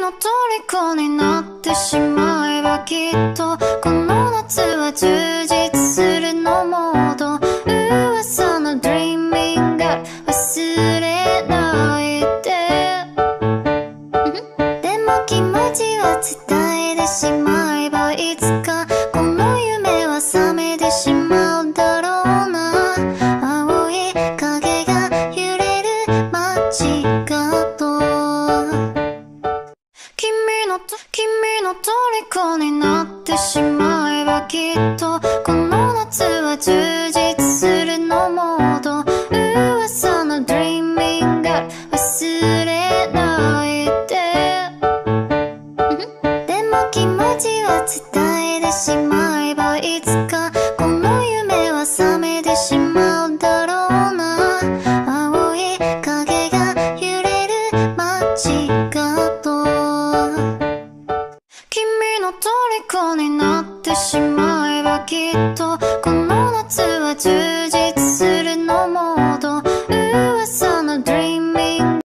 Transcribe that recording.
の虜になってしまえばきっとこの夏は充実するのモード。噂の Dreaming Girl 忘れないで。でも気持ちは伝えてしまえばいつかこの夢は覚めてしまうだろうな。青い影が揺れる街角。君の虜になってしまえばきっとこの夏は充実するのモード。噂の Dreaming Girl 忘れないで。でも気持ちは伝えてしまえばいつかこの夢は覚めてしまうだろうな。青い影が揺れる街角。君の虜になってしまえばきっとこの夏は充実